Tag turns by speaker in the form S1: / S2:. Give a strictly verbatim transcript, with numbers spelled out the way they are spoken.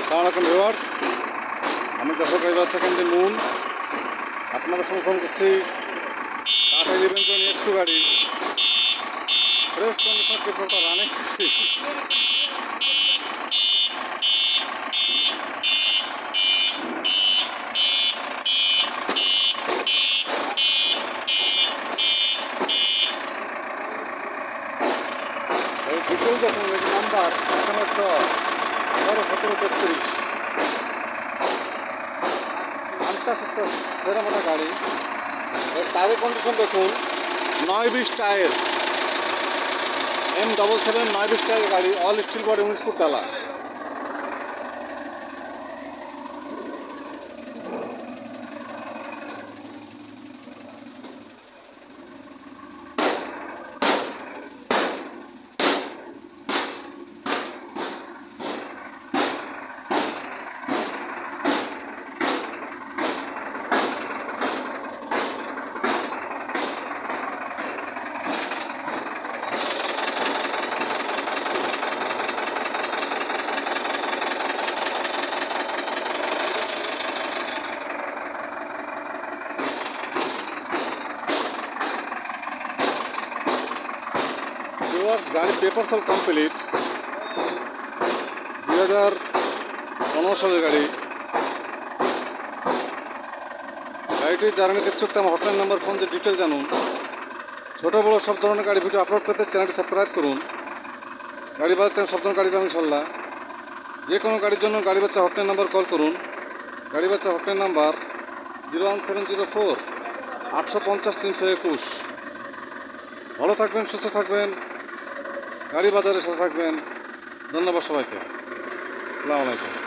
S1: আসসালামু আলাইকুম ভিউয়ার্স, আমি যশোর ড্রাইভার থেকে মুন আপনাদের সঙ্গে ফোন করছি। Tata eleven twenty X two গাড়ি ফ্রেশ কন্ডিশন পেপারটা রানিং। এই ডিটেল দেখুন, এই নাম্বার এখানে তো আঠারো সতেরো তেত্রিশ আটটা সত্তর সেরকম একটা গাড়ি। এর টায়ারের কন্ডিশন দেখুন, নয় বিশ টায়ার, এম ডবল সেভেন নয় বিশ টায়ার গাড়ি, অল স্টিল বডি, উনিশ ফুট ডালা। গাড়ি পেপার সব কমপ্লিট, দুই হাজার পনেরো সালের গাড়ি। গাড়িটির জার্নি দেখতে আমার হটলাইন নাম্বার ফোন দিয়ে ডিটেল জানুন। ছোটো বড়ো সব ধরনের গাড়ি ভিডিও আপলোড করতে চ্যানেলটি সাবস্ক্রাইব করুন। গাড়ি বাচ্চা সব ধরনের গাড়ি পাবেন ইনশাল্লাহ। যে কোনো গাড়ির জন্য গাড়ি বাচ্চা হটলাইন নাম্বার কল করুন। গাড়ি বাচ্চা hotline number zero one seven zero four আটশো পঞ্চাশ তিনশো একুশ। ভালো থাকবেন, সুস্থ থাকবেন, গাড়ি বাজারের সাথে থাকবেন। ধন্যবাদ সবাইকে। আসসালামু আলাইকুম।